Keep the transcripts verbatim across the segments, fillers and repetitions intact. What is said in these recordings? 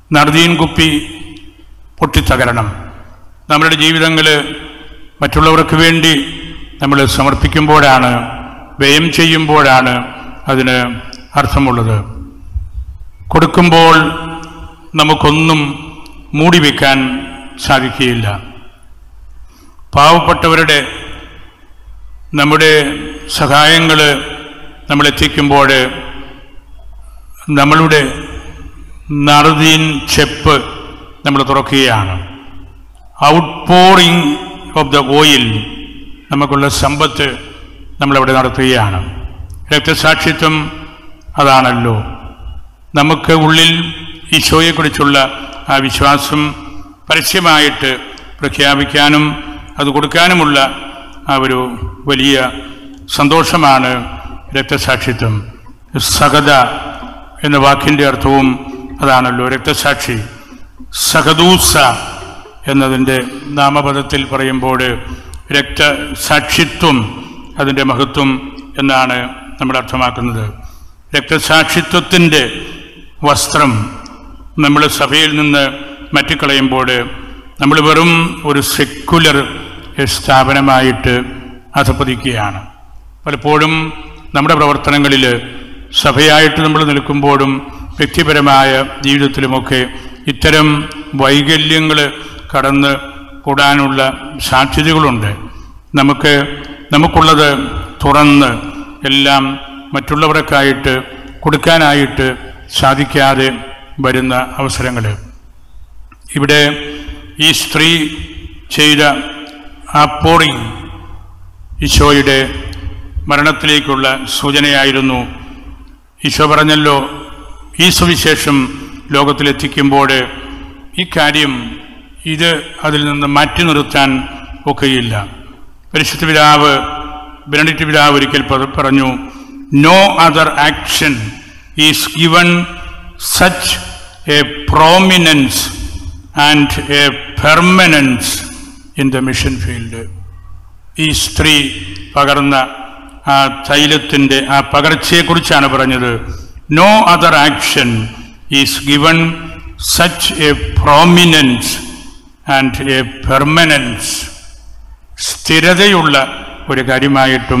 നറുദീൻ കുപ്പി പൊട്ടിത്തകരണം. നമ്മുടെ ജീവിതങ്ങൾ മറ്റുള്ളവർക്ക് വേണ്ടി നമ്മൾ സമർപ്പിക്കുമ്പോഴാണ്, വ്യയം ചെയ്യുമ്പോഴാണ് അതിന് അർത്ഥമുള്ളത്. കൊടുക്കുമ്പോൾ നമുക്കൊന്നും മൂടി വയ്ക്കാൻ സാധിക്കുകയില്ല. പാവപ്പെട്ടവരുടെ നമ്മുടെ സഹായങ്ങൾ നമ്മളെത്തിക്കുമ്പോൾ നമ്മളുടെ നറുദീൻ ചെപ്പ് നമ്മൾ തുറക്കുകയാണ്. Out pouring of the oil, നമുക്കുള്ള സമ്പത്ത് നമ്മളവിടെ നടത്തുകയാണ്. രക്തസാക്ഷിത്വം അതാണല്ലോ. നമുക്ക് ഉള്ളിൽ ഈശോയെക്കുറിച്ചുള്ള ആ വിശ്വാസം പരസ്യമായിട്ട് പ്രഖ്യാപിക്കാനും അത് കൊടുക്കാനുമുള്ള ആ ഒരു വലിയ സന്തോഷമാണ് രക്തസാക്ഷിത്വം. സഹദ എന്ന വാക്കിൻ്റെ അർത്ഥവും അതാണല്ലോ. രക്തസാക്ഷി സഹദൂസ എന്നതിൻ്റെ നാമപദത്തിൽ പറയുമ്പോൾ രക്തസാക്ഷിത്വം അതിൻ്റെ മഹത്വം എന്നാണ് നമ്മൾ അർത്ഥമാക്കുന്നത്. രക്തസാക്ഷിത്വത്തിൻ്റെ വസ്ത്രം നമ്മൾ സഭയിൽ നിന്ന് മാറ്റിക്കളയുമ്പോൾ നമ്മൾ വെറും ഒരു സെക്കുലർ സ്ഥാപനമായിട്ട് അധപ്പതിക്കുകയാണ്. പലപ്പോഴും നമ്മുടെ പ്രവർത്തനങ്ങളിൽ സഭയായിട്ട് നമ്മൾ നിൽക്കുമ്പോഴും വ്യക്തിപരമായ ജീവിതത്തിലുമൊക്കെ ഇത്തരം വൈകല്യങ്ങൾ കടന്ന് കൂടാനുള്ള സാധ്യതകളുണ്ട്. നമുക്ക് നമുക്കുള്ളത് തുറന്ന് എല്ലാം മറ്റുള്ളവർക്കായിട്ട് കൊടുക്കാനായിട്ട് സാധിക്കാതെ വരുന്ന അവസരങ്ങൾ. ഇവിടെ ഈ സ്ത്രീ ചെയ്ത ആ പോറിങ് ഈശോയുടെ മരണത്തിലേക്കുള്ള സൂചനയായിരുന്നു. ഈശോ പറഞ്ഞല്ലോ, ഈ സുവിശേഷം ലോകത്തിലെത്തിക്കുമ്പോൾ ഈ കാര്യം ഇത് അതിൽ നിന്ന് മാറ്റി നിർത്താൻ ഒക്കെയില്ല. പരിശുദ്ധ പിതാവ് ബെനഡിക്ട് പിതാവ് ഒരിക്കൽ പറഞ്ഞു, no other action is given such a prominence and a permanence in the mission field. ഈ സ്ത്രീ പകർന്ന ആ തൈലത്തിൻ്റെ ആ പകർച്ചയെക്കുറിച്ചാണ് പറഞ്ഞത്. No other action is given such a prominence and a permanence. സ്ഥിരതയുള്ള ഒരു കാര്യമായിട്ടും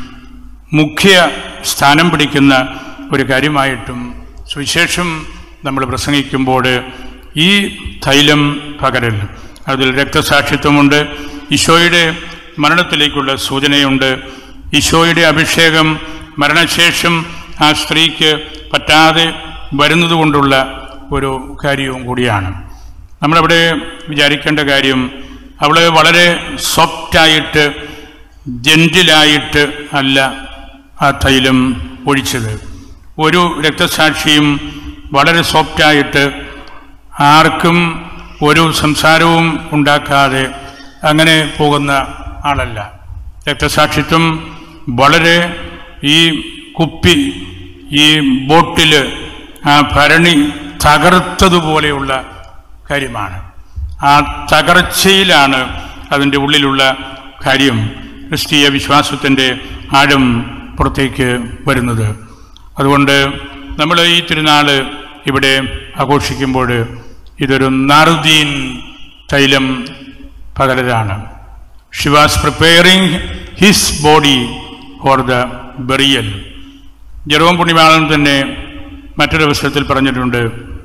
മുഖ്യ സ്ഥാനം പിടിക്കുന്ന ഒരു കാര്യമായിട്ടും സുവിശേഷം നമ്മൾ പ്രസംഗിക്കുമ്പോൾ ഈ തൈലം പകരൽ, അതിൽ രക്തസാക്ഷിത്വമുണ്ട്, ഈശോയുടെ മരണത്തിലേക്കുള്ള സൂചനയുണ്ട്. ഈശോയുടെ അഭിഷേകം മരണശേഷം ആ സ്ത്രീക്ക് പറ്റാതെ വരുന്നത് കൊണ്ടുള്ള ഒരു കാര്യവും കൂടിയാണ്. നമ്മളവിടെ വിചാരിക്കേണ്ട കാര്യം, അവൾ വളരെ സോഫ്റ്റായിട്ട് ജെന്റിലായിട്ട് അല്ല ആ തൈലം ഒഴിച്ചത്. ഒരു രക്തസാക്ഷിയും വളരെ സോഫ്റ്റായിട്ട് ആർക്കും ഒരു സംസാരവും ഉണ്ടാക്കാതെ അങ്ങനെ പോകുന്ന ആളല്ല. രക്തസാക്ഷിത്വം വളരെ ഈ കുപ്പി, ഈ ബോട്ടിൽ ആ ഭരണി തകർത്തതുപോലെയുള്ള കാര്യമാണ്. ആ തകർച്ചയിലാണ് അതിൻ്റെ ഉള്ളിലുള്ള കാര്യം, ക്രിസ്തീയ വിശ്വാസത്തിൻ്റെ ആഴം പുറത്തേക്ക് വരുന്നത്. അതുകൊണ്ട് നമ്മൾ ഈ തിരുനാൾ ഇവിടെ ആഘോഷിക്കുമ്പോൾ ഇതൊരു നറുദീൻ തൈലം പകരലാണ്. She was preparing his body for the burial. Jerome പുണ്യവാളൻ തന്നെ മറ്റൊരു അവസരത്തിൽ പറഞ്ഞിട്ടുണ്ട്,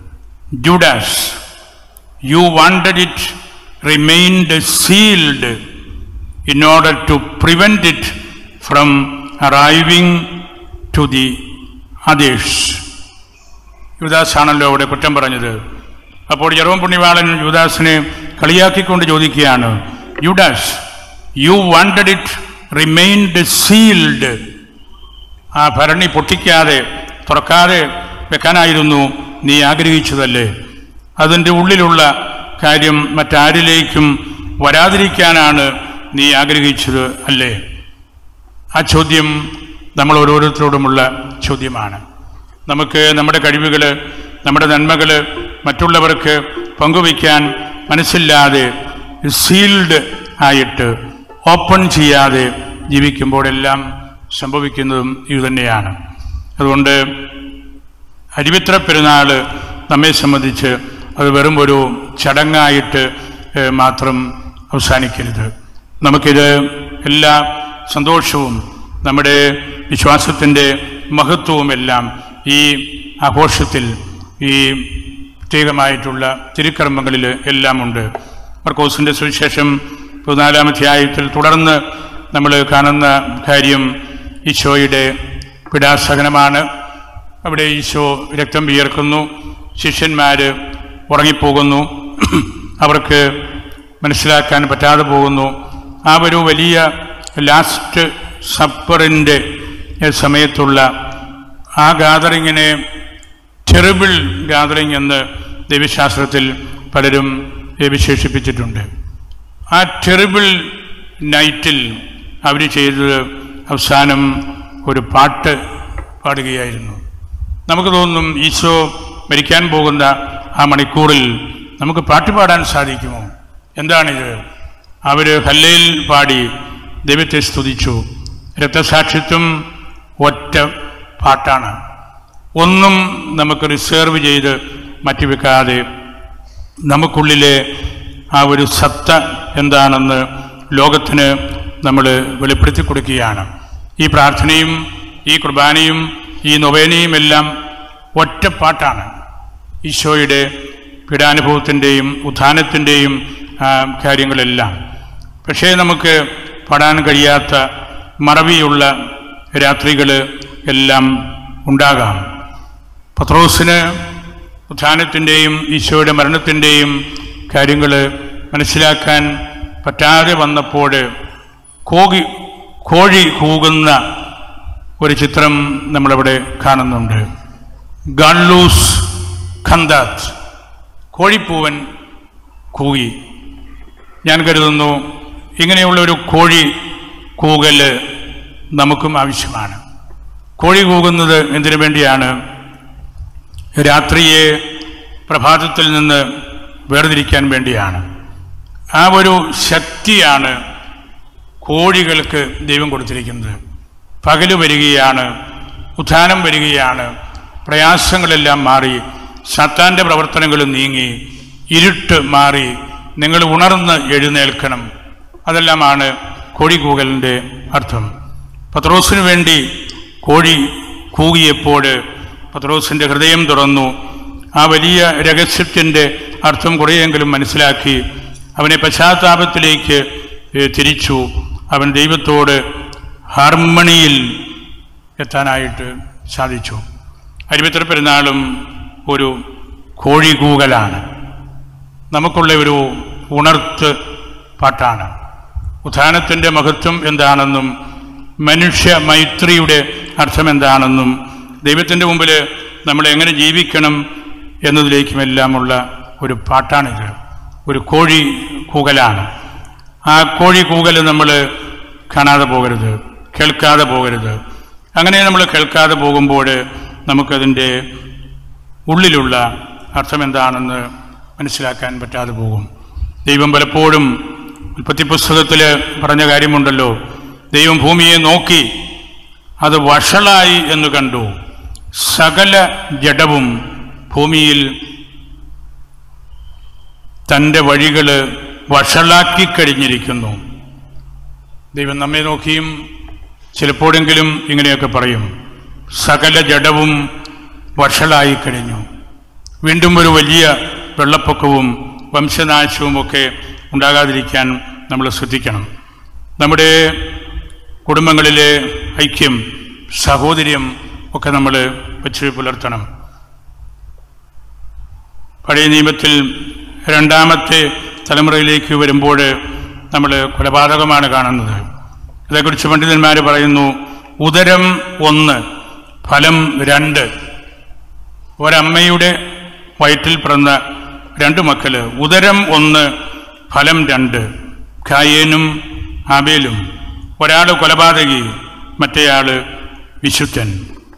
Judas, you wanted it remained sealed in order to prevent it from arriving to the others. യൂദാസാണല്ലോ അവിടെ കുറ്റം പറഞ്ഞത്. അപ്പോൾ ജെറോം പുണ്യവാളൻ യൂദാസിനെ കളിയാക്കിക്കൊണ്ട് ചോദിക്കുകയാണ്, Judas, you wanted it remained sealed. ആ ഭരണി പൊട്ടിക്കാതെ തുറക്കാതെ വെക്കാനായിരുന്നു നീ ആഗ്രഹിച്ചതല്ലേ? അതിൻ്റെ ഉള്ളിലുള്ള കാര്യം മറ്റാരിലേക്കും വരാതിരിക്കാനാണ് നീ ആഗ്രഹിച്ചത് അല്ലേ? ആ ചോദ്യം നമ്മൾ ഓരോരുത്തരോടുമുള്ള ചോദ്യമാണ്. നമുക്ക് നമ്മുടെ കഴിവുകൾ, നമ്മുടെ നന്മകൾ മറ്റുള്ളവർക്ക് പങ്കുവയ്ക്കാൻ മനസ്സില്ലാതെ സീൽഡ് ആയിട്ട് ഓപ്പൺ ചെയ്യാതെ ജീവിക്കുമ്പോഴെല്ലാം സംഭവിക്കുന്നതും ഇതുതന്നെയാണ്. അതുകൊണ്ട് അരിവിത്ര പെരുന്നാൾ നമ്മെ സംബന്ധിച്ച് അത് വെറും ഒരു ചടങ്ങായിട്ട് മാത്രം അവസാനിക്കരുത്. നമുക്കിത് എല്ലാ സന്തോഷവും നമ്മുടെ വിശ്വാസത്തിൻ്റെ മഹത്വവും എല്ലാം ഈ ആഘോഷത്തിൽ, ഈ പ്രത്യേകമായിട്ടുള്ള തിരുക്കർമ്മങ്ങളിൽ എല്ലാം ഉണ്ട്. മർക്കോസിൻ്റെ സുവിശേഷം പതിനാലാം അധ്യായത്തിൽ തുടർന്ന് നമ്മൾ കാണുന്ന കാര്യം ഈശോയുടെ പീഡാസഹനമാണ്. അവിടെ ഈശോ രക്തം വിയർക്കുന്നു, ശിഷ്യന്മാർ ഉറങ്ങിപ്പോകുന്നു, അവർക്ക് മനസ്സിലാക്കാൻ പറ്റാതെ പോകുന്നു. ആ ഒരു വലിയ ലാസ്റ്റ് സപ്പറിൻ്റെ സമയത്തുള്ള ആ ഗാദറിങ്ങിനെ ടെറിബിൾ ഗാദറിങ് എന്ന് ദൈവശാസ്ത്രത്തിൽ പലരും വിശേഷിപ്പിച്ചിട്ടുണ്ട്. ആ ടെറിബിൾ നൈറ്റിൽ അവർ ചെയ്തത് അവസാനം ഒരു പാട്ട് പാടുകയായിരുന്നു. നമുക്ക് തോന്നും ഈശോ മരിക്കാൻ പോകുന്ന ആ മണിക്കൂറിൽ നമുക്ക് പാട്ട് പാടാൻ സാധിക്കുമോ? എന്താണിത്? അവർ ഹല്ലേൽ പാടി ദൈവത്തെ സ്തുതിച്ചു. രക്തസാക്ഷിത്വം ഒറ്റ പാട്ടാണ്. ഒന്നും നമുക്ക് റിസർവ് ചെയ്ത് മാറ്റിവെക്കാതെ നമുക്കുള്ളിലെ ആ ഒരു സത്ത എന്താണെന്ന് ലോകത്തിന് നമ്മൾ വെളിപ്പെടുത്തി കൊടുക്കുകയാണ്. ഈ പ്രാർത്ഥനയും ഈ കുർബാനയും ഈ നൊവേനയും എല്ലാം ഒറ്റപ്പാട്ടാണ്. ഈശോയുടെ പീഡാനുഭവത്തിൻ്റെയും ഉത്ഥാനത്തിൻ്റെയും കാര്യങ്ങളെല്ലാം. പക്ഷേ നമുക്ക് പാടാൻ കഴിയാത്ത മറവിയുള്ള രാത്രികൾ എല്ലാം ഉണ്ടാകാം. പത്രോസിന് ഉത്ഥാനത്തിൻ്റെയും ഈശോയുടെ മരണത്തിൻ്റെയും കാര്യങ്ങൾ മനസ്സിലാക്കാൻ പറ്റാതെ വന്നപ്പോൾ കോഴി കോഴി കൂകുന്ന ഒരു ചിത്രം നമ്മളവിടെ കാണുന്നുണ്ട്. ഗാൺലൂസ് ഖന്ദാത്ത്, കോഴിപ്പൂവൻ കൂകി. ഞാൻ കരുതുന്നു ഇങ്ങനെയുള്ള ഒരു കോഴി കൂകൽ നമുക്കും ആവശ്യമാണ്. കോഴി കൂകുന്നത് എന്തിനു വേണ്ടിയാണ്? രാത്രിയെ പ്രഭാതത്തിൽ നിന്ന് വേർതിരിക്കാൻ വേണ്ടിയാണ്. ആ ഒരു ശക്തിയാണ് കോഴികൾക്ക് ദൈവം കൊടുത്തിരിക്കുന്നത്. പകല് വരികയാണ്, ഉത്ഥാനം വരികയാണ്, പ്രയാസങ്ങളെല്ലാം മാറി, സാത്താൻ്റെ പ്രവർത്തനങ്ങൾ നീങ്ങി, ഇരുട്ട് മാറി, നിങ്ങൾ ഉണർന്ന് എഴുന്നേൽക്കണം. അതെല്ലാമാണ് കോഴി കൂകലിൻ്റെ അർത്ഥം. പത്രോസിന് വേണ്ടി കോഴി കൂകിയപ്പോൾ പത്രോസിൻ്റെ ഹൃദയം തുറന്നു. ആ വലിയ രഹസ്യത്തിൻ്റെ അർത്ഥം കുറേയെങ്കിലും മനസ്സിലാക്കി അവനെ പശ്ചാത്താപത്തിലേക്ക് തിരിച്ചു. അവൻ ദൈവത്തോട് ഹാർമണിയിൽ എത്താനായിട്ട് സാധിച്ചു. അരിപത്ര പെരുന്നാളും ഒരു കോഴി കൂകലാണ്. നമുക്കുള്ള ഒരു ഉണർത്ത് പാട്ടാണ്. ഉത്ഥാനത്തിൻ്റെ മഹത്വം എന്താണെന്നും മനുഷ്യ മൈത്രിയുടെ അർത്ഥം എന്താണെന്നും ദൈവത്തിൻ്റെ മുമ്പിൽ നമ്മൾ എങ്ങനെ ജീവിക്കണം എന്നതിലേക്കുമെല്ലാമുള്ള ഒരു പാട്ടാണിത്. ഒരു കോഴി കൂകലാണ്. ആ കോഴി കൂകൽ നമ്മൾ കാണാതെ പോകരുത്, കേൾക്കാതെ പോകരുത്. അങ്ങനെ നമ്മൾ കേൾക്കാതെ പോകുമ്പോൾ നമുക്കതിൻ്റെ ഉള്ളിലുള്ള അർത്ഥം എന്താണെന്ന് മനസ്സിലാക്കാൻ പറ്റാതെ പോകും. ദൈവം പലപ്പോഴും ഉൽപ്പത്തി പുസ്തകത്തിൽ പറഞ്ഞ കാര്യമുണ്ടല്ലോ, ദൈവം ഭൂമിയെ നോക്കി അത് വഷളായി എന്ന് കണ്ടു, സകല ജഡവും ഭൂമിയിൽ തൻ്റെ വഴികൾ വഷളാക്കി കഴിഞ്ഞിരിക്കുന്നു. ദൈവം നമ്മെ നോക്കിയും ചിലപ്പോഴെങ്കിലും ഇങ്ങനെയൊക്കെ പറയും, സകല ജഡവും വഷളായി കഴിഞ്ഞു. വീണ്ടും ഒരു വലിയ വെള്ളപ്പൊക്കവും വംശനാശവും ഒക്കെ ഉണ്ടാകാതിരിക്കാൻ നമ്മൾ ശ്രദ്ധിക്കണം. നമ്മുടെ കുടുംബങ്ങളിലെ ഐക്യം, സഹോദര്യം ഒക്കെ നമ്മൾ വെച്ച് പുലർത്തണം. പഴയ നിയമത്തിൽ രണ്ടാമത്തെ തലമുറയിലേക്ക് വരുമ്പോൾ നമ്മൾ കൊലപാതകമാണ് കാണുന്നത്. അതേക്കുറിച്ച് പണ്ഡിതന്മാർ പറയുന്നു, ഉദരം ഒന്ന്, ഫലം രണ്ട്. ഒരമ്മയുടെ വയറ്റിൽ പിറന്ന രണ്ട് മക്കൾ, ഉദരം ഒന്ന്, ഫലം രണ്ട്. കായേനും ആബേലും. ഒരാൾ കൊലപാതകി, മറ്റേയാൾ വിശുദ്ധൻ.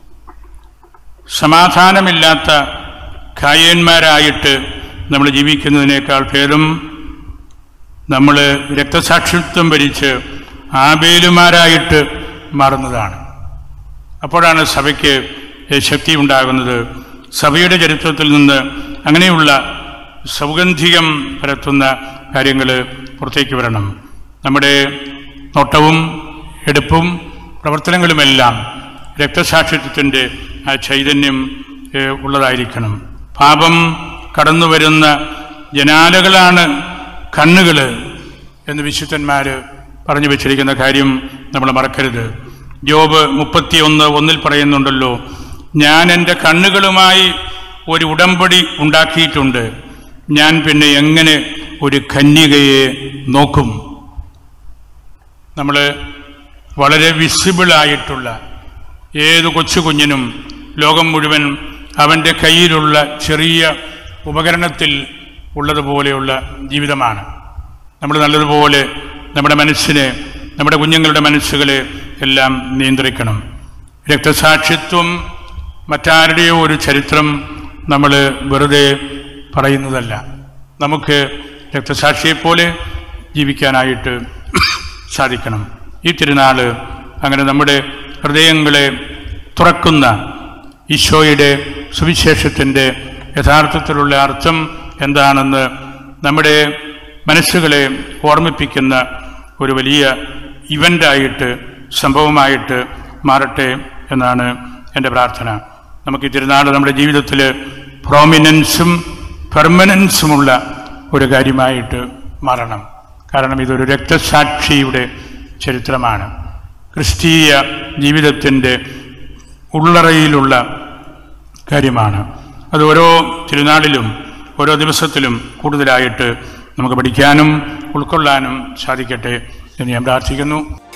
സമാധാനമില്ലാത്ത കായേന്മാരായിട്ട് നമ്മൾ ജീവിക്കുന്നതിനേക്കാൾ ഭേദം നമ്മൾ രക്തസാക്ഷിത്വം ഭരിച്ച് ആബേലുമാരായിട്ട് മാറുന്നതാണ്. അപ്പോഴാണ് സഭയ്ക്ക് ശക്തി ഉണ്ടാകുന്നത്. സഭയുടെ ചരിത്രത്തിൽ നിന്ന് അങ്ങനെയുള്ള സൗഗന്ധികം പരത്തുന്ന കാര്യങ്ങൾ പുറത്തേക്ക് വരണം. നമ്മുടെ നോട്ടവും എടുപ്പും പ്രവർത്തനങ്ങളുമെല്ലാം രക്തസാക്ഷിത്വത്തിൻ്റെ ആ ചൈതന്യം ഉള്ളതായിരിക്കണം. പാപം കടന്നു വരുന്ന ജനാലകളാണ് കണ്ണുകൾ എന്ന് വിശുദ്ധന്മാർ പറഞ്ഞു വെച്ചിരിക്കുന്ന കാര്യം നമ്മൾ മറക്കരുത്. യോബ് മുപ്പത്തി ഒന്ന് ഒന്നിൽ പറയുന്നുണ്ടല്ലോ, ഞാൻ എൻ്റെ കണ്ണുകളുമായി ഒരു ഉടമ്പടി ഉണ്ടാക്കിയിട്ടുണ്ട്, ഞാൻ പിന്നെ എങ്ങനെ ഒരു കന്യകയെ നോക്കും. നമ്മൾ വളരെ വിസിബിളായിട്ടുള്ള ഏത് കൊച്ചു കുഞ്ഞിനും ലോകം മുഴുവൻ അവൻ്റെ കയ്യിലുള്ള ചെറിയ ഉപകരണത്തിൽ ഉള്ളതുപോലെയുള്ള ജീവിതമാണ്. നമ്മൾ നല്ലതുപോലെ നമ്മുടെ മനസ്സിനെ, നമ്മുടെ കുഞ്ഞുങ്ങളുടെ മനസ്സുകളെ എല്ലാം നിയന്ത്രിക്കണം. രക്തസാക്ഷിത്വം മറ്റാരുടെയോ ഒരു ചരിത്രം നമ്മൾ വെറുതെ പറയുന്നതല്ല. നമുക്ക് രക്തസാക്ഷിയെപ്പോലെ ജീവിക്കാനായിട്ട് സാധിക്കണം. ഈ തിരുനാൾ അങ്ങനെ നമ്മുടെ ഹൃദയങ്ങളെ തുറക്കുന്ന ഈശോയുടെ സുവിശേഷത്തിൻ്റെ യഥാർത്ഥത്തിലുള്ള അർത്ഥം എന്താണെന്ന് നമ്മുടെ മനസ്സുകളെ ഓർമ്മിപ്പിക്കുന്ന ഒരു വലിയ ഇവൻ്റായിട്ട്, സംഭവമായിട്ട് മാറട്ടെ എന്നാണ് എൻ്റെ പ്രാർത്ഥന. നമുക്ക് ഈ തിരുനാൾ നമ്മുടെ ജീവിതത്തിൽ പ്രോമിനൻസും പെർമനൻസുമുള്ള ഒരു കാര്യമായിട്ട് മാറണം. കാരണം ഇതൊരു രക്തസാക്ഷിയുടെ ചരിത്രമാണ്. ക്രിസ്തീയ ജീവിതത്തിൻ്റെ ഉള്ളറയിലുള്ള കാര്യമാണ്. അത് ഓരോ തിരുനാളിലും ഓരോ ദിവസത്തിലും കൂടുതലായിട്ട് നമുക്ക് പഠിക്കാനും ഉൾക്കൊള്ളാനും സാധിക്കട്ടെ എന്ന് ഞാൻ പ്രാർത്ഥിക്കുന്നു.